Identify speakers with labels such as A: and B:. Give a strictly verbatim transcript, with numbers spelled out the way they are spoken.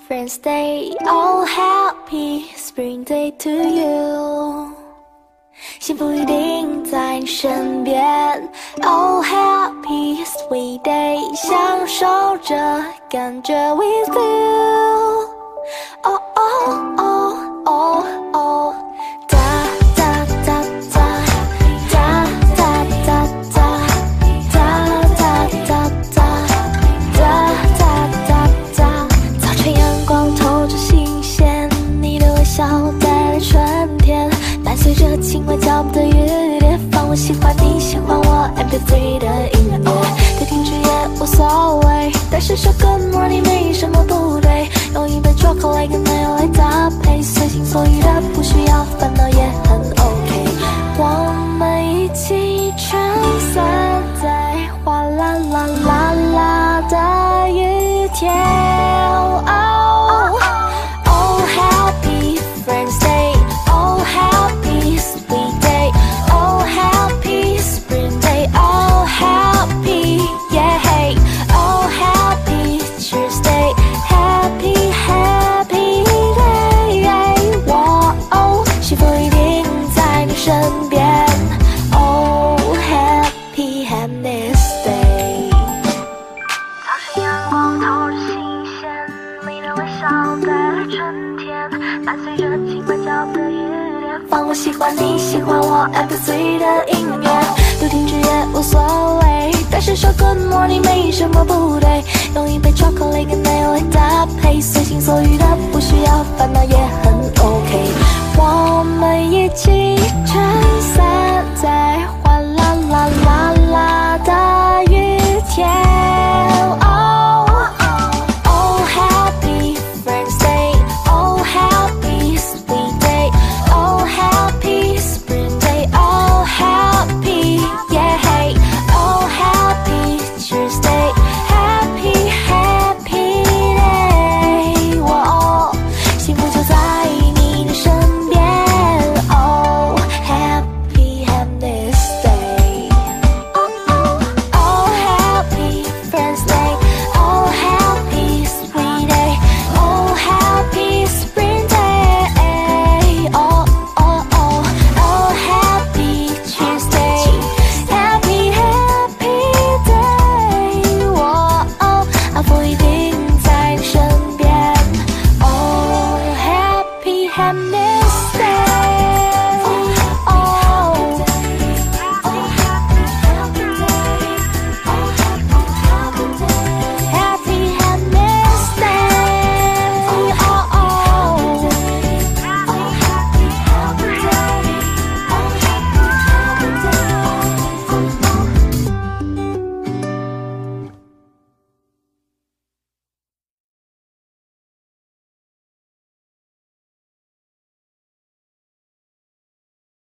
A: Friends Day, oh happy spring day to you。幸福一定在你身边 ，oh happy sweet day， 享受这感觉 with you。哦哦哦哦哦，哒哒哒哒哒哒哒哒哒哒哒哒哒哒哒。早晨阳光透着新鲜，你的微笑带来春天，伴随着轻快脚步的雨点，放我喜欢你喜欢我 M P 三 的音乐，对停止也无所谓，但是说 Good morning 没什么不对，用一杯 chocolate 跟奶油来搭配，随心所欲的不需要烦恼也很 OK。我们一起撑伞在哗啦啦啦啦的雨天。Oh, oh happy Friends Day, oh happy sweet day, oh happy spring day, oh happy yeah, oh happy Tuesday, happy happy day。我哦，幸福一定在你身边。Oh happy happiness day。早晨阳光透着新鲜，你的微笑带来春天，伴随着轻快脚步的雨点，放我喜欢你喜欢我 M P 三 的音乐，不停止也无所谓，但是说 Good morning 没什么不对，用一杯 chocolate 跟奶油来搭配，随心所欲的不需要烦恼也很 OK。我们一起撑伞在